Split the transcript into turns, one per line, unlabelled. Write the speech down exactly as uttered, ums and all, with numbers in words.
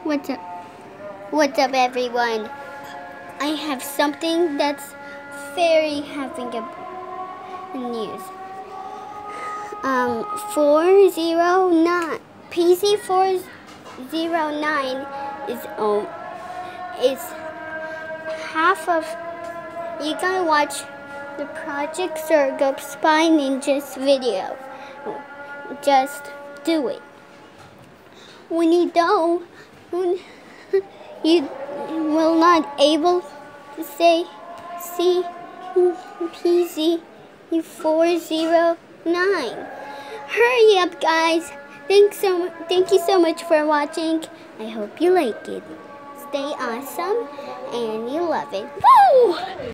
What's up? What's up, everyone? I have something that's very having a news. Um, four zero nine P C four zero nine is um is half of. You gotta watch the Project Sergo Spy Ninjas video. Just do it. When you don't, when you will not able to say see P C four zero nine. Hurry up, guys! Thanks so thank you so much for watching. I hope you like it. Stay awesome and you love it. Woo!